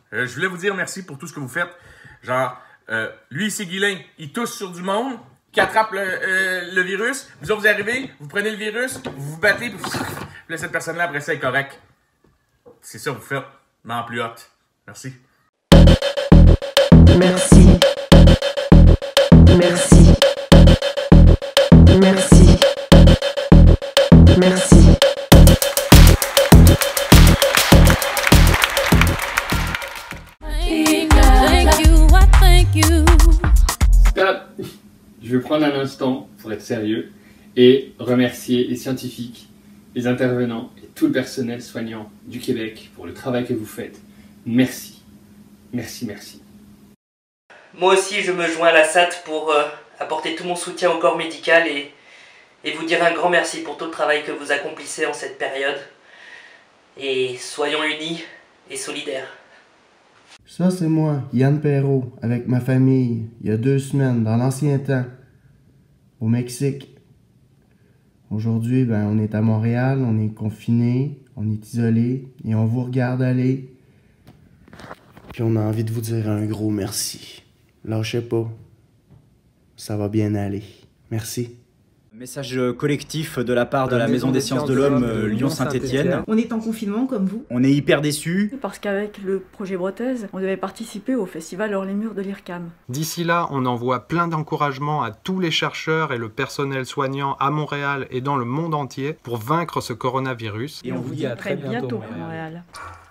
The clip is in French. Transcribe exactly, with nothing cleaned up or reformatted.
Euh, je voulais vous dire merci pour tout ce que vous faites. Genre, euh, lui ici, Guilain, il tousse sur du monde qui attrape le, euh, le virus. Vous autres, vous arrivez, vous prenez le virus, vous vous battez, puis là, cette personne-là, après ça, est correcte. C'est ça que vous faites, mais en plus haute. Merci. Merci. Merci. Merci. Merci. Stop! Je vais prendre un instant pour être sérieux et remercier les scientifiques, les intervenants et tout le personnel soignant du Québec pour le travail que vous faites. Merci. Merci, merci. Moi aussi, je me joins à la S A T pour euh, apporter tout mon soutien au corps médical et, et vous dire un grand merci pour tout le travail que vous accomplissez en cette période. Et soyons unis et solidaires. Ça, c'est moi, Yann Perrault, avec ma famille, il y a deux semaines, dans l'ancien temps, au Mexique. Aujourd'hui, ben, on est à Montréal, on est confinés, on est isolés, et on vous regarde aller. Puis on a envie de vous dire un gros merci. Lâchez pas. Ça va bien aller. Merci. Message collectif de la part de la Maison des Sciences de l'Homme Lyon-Saint-Étienne. On est en confinement comme vous. On est hyper déçus. Parce qu'avec le projet Brettaise, on devait participer au festival Hors les murs de l'I R C A M. D'ici là, on envoie plein d'encouragements à tous les chercheurs et le personnel soignant à Montréal et dans le monde entier pour vaincre ce coronavirus. Et on vous dit à très bientôt, bientôt à Montréal.